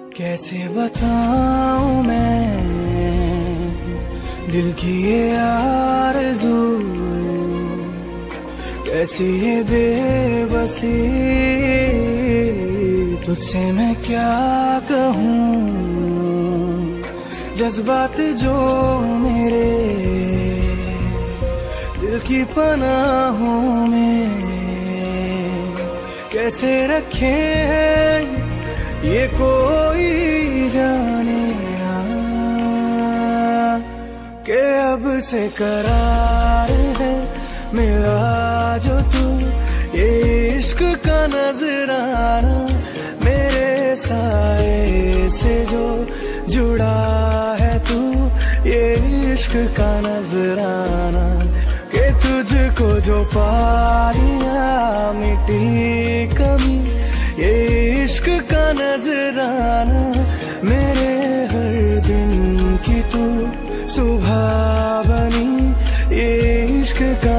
कैसे बताऊं मैं दिल की ये आरज़ू, कैसी ये बेबसी, तुझसे मैं क्या कहूँ। जज्बात जो मेरे दिल की पनाहों में कैसे रखे हैं ये कोई जाने ना, कि अब से करार है मिला जो तू, ये इश्क का नजराना मेरे साए से जो जुड़ा है तू, ये इश्क का नजराना, कि तुझको जो पारिया मिटी कमी, ये इश्क का नजराना मेरे हर दिन की तू सुबह बनी, ये इश्क का